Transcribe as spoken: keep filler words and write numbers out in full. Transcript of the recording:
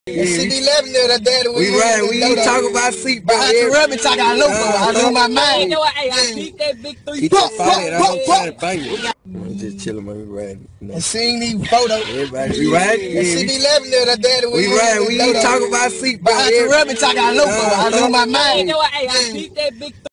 Yeah. C D eleven there, that daddy. We right, we ain't talking about seat, bro. I rub me talking about low, I lose my mind. You know what? Hey, I beat that big three. Get your fight, I don't try to fight you. I'm just chilling, man. We riding. And seeing these photos. Everybody, we riding. Yeah. C D eleven there, that daddy. We right, we ain't talking about seat, bro. I rub me talking about low, I lose my mind. You know what? Hey, I beat that big three.